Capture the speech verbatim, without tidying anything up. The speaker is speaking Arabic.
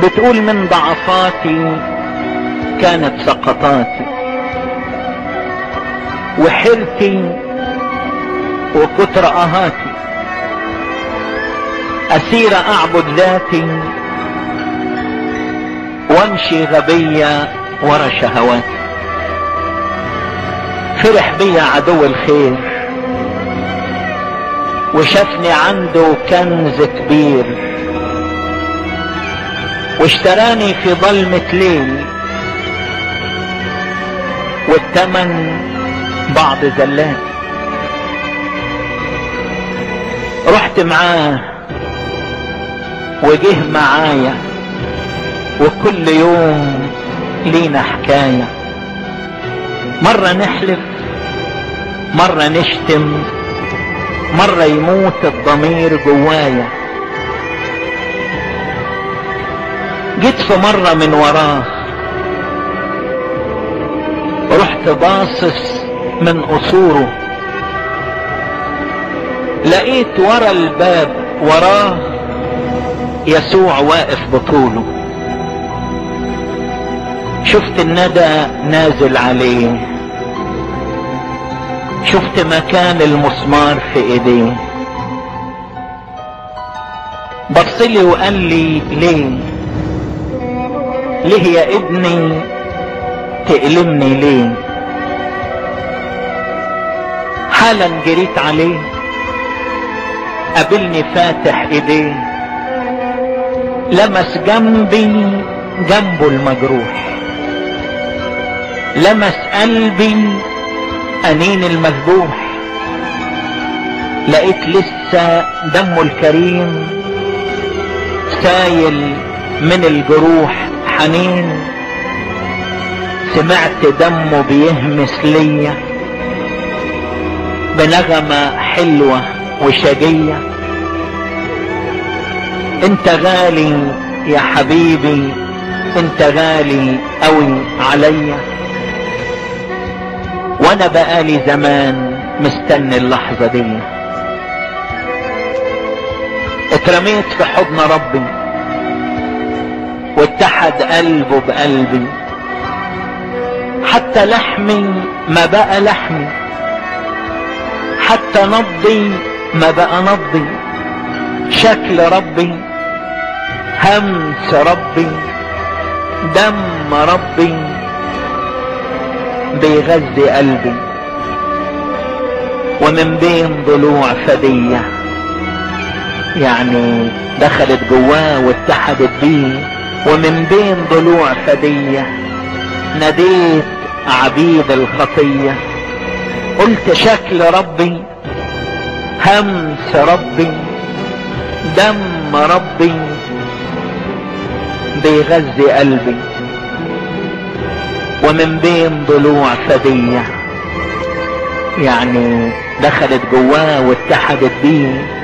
بتقول من ضعفاتي كانت سقطاتي، وحيرتي وكتر اهاتي، اسير اعبد ذاتي وامشي غبية ورا شهواتي. فرح بيا عدو الخير وشافني عنده كنز كبير، واشتراني في ظلمة ليل والثمن بعض زلاتي. رحت معاه وجه معايا، وكل يوم لينا حكاية، مرة نحلف مرة نشتم، مرة يموت الضمير جوايا. جيت في مرة من وراه، رحت باصص من قصوره، لقيت ورا الباب وراه يسوع واقف بطوله. شفت الندى نازل عليه، شفت مكان المسمار في ايديه. بصلي وقال لي ليه ليه يا ابني تألمني ليه؟ حالا جريت عليه، قابلني فاتح ايديه، لمس جنبي جنبه المجروح، لمس قلبي انين المذبوح. لقيت لسه دمه الكريم سايل من الجروح حنين. سمعت دمه بيهمس ليا بنغمة حلوة وشجية. انت غالي يا حبيبي، انت غالي قوي عليا، وانا بقالي زمان مستني اللحظة دي. اترميت في حضن ربي واتحد قلبه بقلبي، حتى لحمي ما بقى لحمي، حتى نبضي ما بقى نبضي. شكل ربي، همس ربي، دم ربي بيغذي قلبي. ومن بين ضلوع فدية، يعني دخلت جواه واتحدت بيه. ومن بين ضلوع فدية ناديت عبيد الخطية، قلت شكل ربي، همس ربي، دم ربي بيغذي قلبي. ومن بين ضلوع فدية، يعني دخلت جواه واتحدت بيه.